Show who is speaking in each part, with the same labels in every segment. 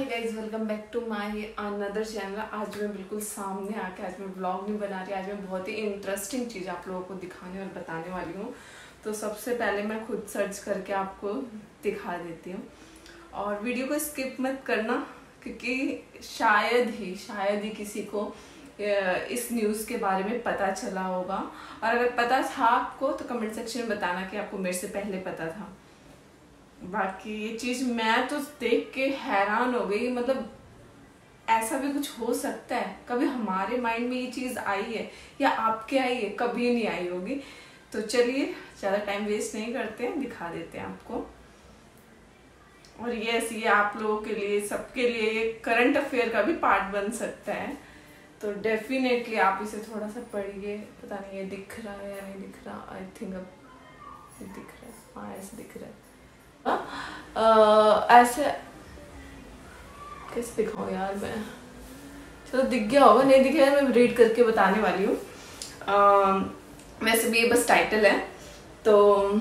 Speaker 1: Guys, welcome back to my another channel. आज मैं बिल्कुल सामने आके आज मैं व्लॉग नहीं बना रही। आज मैं बहुत ही इंटरेस्टिंग चीज़ आप लोगों को दिखाने और बताने वाली हूँ। तो सबसे पहले मैं खुद सर्च करके आपको दिखा देती हूँ और वीडियो को स्किप मत करना, क्योंकि शायद ही किसी को इस न्यूज़ के बारे में पता चला होगा। और अगर पता था आपको तो कमेंट सेक्शन में बताना कि आपको मेरे से पहले पता था। बाकी ये चीज मैं तो देख के हैरान हो गई। मतलब ऐसा भी कुछ हो सकता है? कभी हमारे माइंड में ये चीज आई है या आपके आई है? कभी नहीं आई होगी। तो चलिए ज्यादा टाइम वेस्ट नहीं करते हैं, दिखा देते हैं आपको। और ये आप लोगों के लिए, सबके लिए ये करंट अफेयर का भी पार्ट बन सकता है। तो डेफिनेटली आप इसे थोड़ा सा पढ़िए। पता नहीं ये दिख रहा है या नहीं दिख रहा। आई थिंक अब दिख रहा है। हाँ, ऐसे दिख रहा है। ऐसे कैसे दिखाऊं यार मैं? चलो दिख गया होगा, नहीं दिख गया मैं रीड करके बताने वाली हूँ। वैसे भी ये बस टाइटल है। तो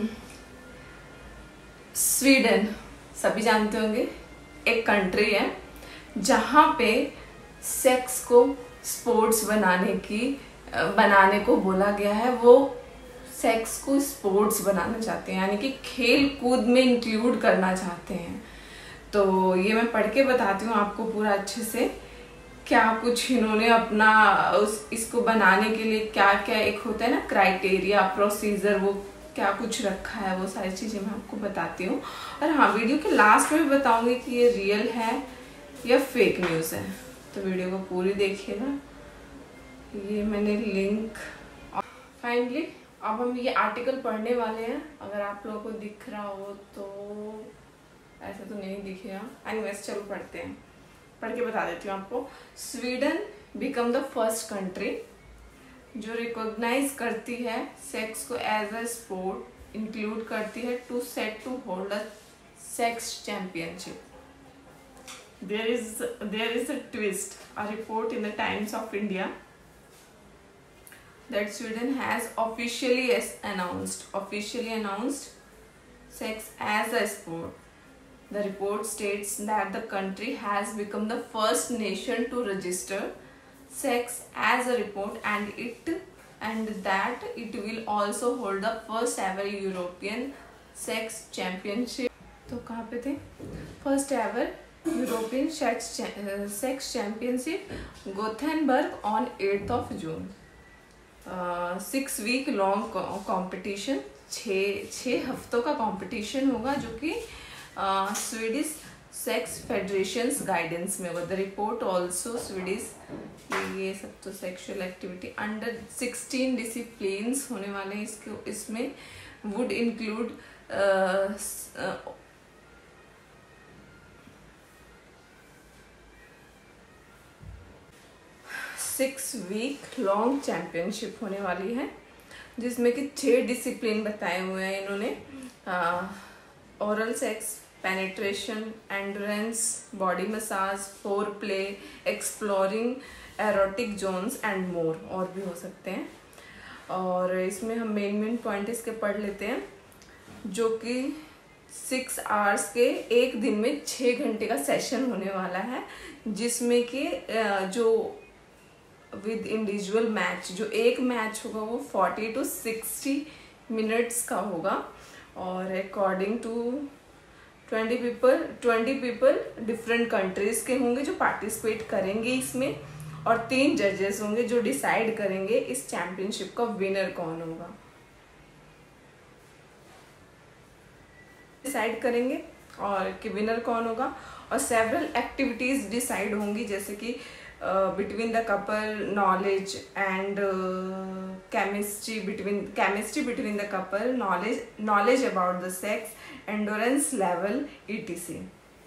Speaker 1: स्वीडन सभी जानते होंगे, एक कंट्री है जहाँ पे सेक्स को स्पोर्ट्स बनाने को बोला गया है। वो सेक्स को स्पोर्ट्स बनाना चाहते हैं, यानी कि खेल कूद में इंक्लूड करना चाहते हैं। तो ये मैं पढ़ के बताती हूँ आपको पूरा अच्छे से, क्या कुछ इन्होंने अपना इसको बनाने के लिए क्या क्या एक होता है ना क्राइटेरिया, प्रोसीजर, वो क्या कुछ रखा है, वो सारी चीजें मैं आपको बताती हूँ। और हाँ, वीडियो के लास्ट में बताऊंगी कि ये रियल है या फेक न्यूज है। तो वीडियो को पूरी देखिएगा। ये मैंने लिंक फाइनली अब हम ये आर्टिकल पढ़ने वाले हैं। अगर आप लोगों को दिख रहा हो तो, ऐसा तो नहीं दिखेगा। एनीवेज चलो पढ़ते हैं, पढ़ के बता देती हूँ आपको। Sweden become the first country जो रिकॉग्नाइज करती है सेक्स को एज अ स्पोर्ट, इंक्लूड करती है to set to hold a sex championship. there is a twist. A report in the Times of India that Sweden has officially announced sex as a sport. The report states that the country has become the first nation to register sex as a sport, and that it will also hold the first ever European sex championship. तो कहाँ पे थे? First ever European sex championship Gothenburg on 8th of June। 6 week long competition, 6 हफ्तों का competition होगा, जो कि Swedish sex federation guidance में होगा। द रिपोर्ट ऑल्सो स्वीडिश, ये सब तो सेक्सुअल एक्टिविटी अंडर 16 डिसिप्लिन्स होने वाले हैं इसमें would include 6 week long championship होने वाली है, जिसमें कि 6 डिसिप्लिन बताए हुए हैं इन्होंने। Oral sex, penetration, endurance, body massage, foreplay, exploring erotic zones and more, और भी हो सकते हैं। और इसमें हम मेन पॉइंट इसके पढ़ लेते हैं, जो कि 6 hours के एक दिन में 6 घंटे का सेशन होने वाला है, जिसमें कि जो विद इंडिविजुअल मैच, जो एक मैच होगा वो 40 to 60 minutes का होगा। और according to 20 people different countries के होंगे जो पार्टिसिपेट करेंगे इसमें, और 3 जजेस होंगे जो डिसाइड करेंगे इस चैंपियनशिप का विनर कौन होगा। डिसाइड करेंगे और कि विनर कौन होगा। और सेवरल एक्टिविटीज डिसाइड होंगी, जैसे कि between the couple, knowledge and chemistry between the couple, knowledge about the sex, endurance level, etc.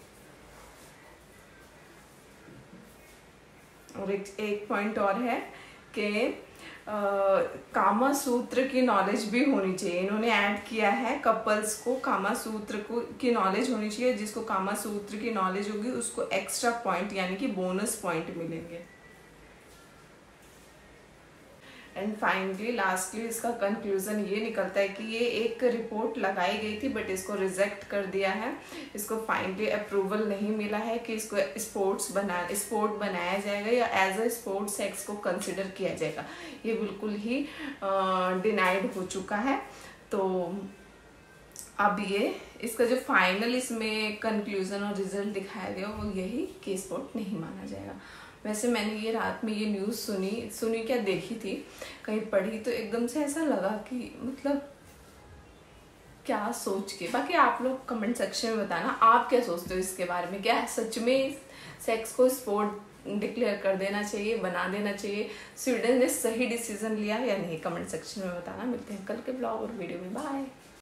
Speaker 1: और एक पॉइंट और है कि कामा सूत्र की नॉलेज भी होनी चाहिए। इन्होंने ऐड किया है कपल्स को कामा सूत्र की नॉलेज होनी चाहिए। जिसको कामा सूत्र की नॉलेज होगी उसको एक्स्ट्रा पॉइंट यानी कि बोनस पॉइंट मिलेंगे। एंड फाइनली लास्टली इसका कंक्लूजन ये निकलता है कि ये एक रिपोर्ट लगाई गई थी बट इसको रिजेक्ट कर दिया है। इसको फाइनली अप्रूवल नहीं मिला है कि इसको स्पोर्ट बनाया जाएगा या एज अ स्पोर्ट सेक्स को कंसिडर किया जाएगा। ये बिल्कुल ही डिनाइड हो चुका है। तो अब ये इसका जो फाइनल इसमें कंक्लूजन और रिजल्ट दिखाया गया वो यही कि स्पोर्ट नहीं माना जाएगा। वैसे मैंने ये रात में ये न्यूज़ सुनी क्या देखी थी, कहीं पढ़ी, तो एकदम से ऐसा लगा कि मतलब क्या सोच के। बाकी आप लोग कमेंट सेक्शन में बताना आप क्या सोचते हो इसके बारे में। क्या सच में सेक्स को स्पोर्ट डिक्लेयर कर देना चाहिए, बना देना चाहिए? स्वीडन ने सही डिसीजन लिया या नहीं? कमेंट सेक्शन में बताना। मिलते हैं कल के ब्लॉग और वीडियो में। बाय।